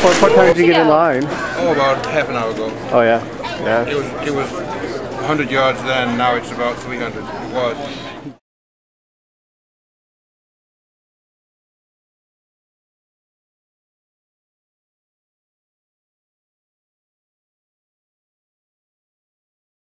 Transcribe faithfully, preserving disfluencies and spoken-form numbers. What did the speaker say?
What, what time did you get in line? Oh, about half an hour ago. Oh yeah, yeah. It was it was one hundred yards then. Now it's about three hundred. It was.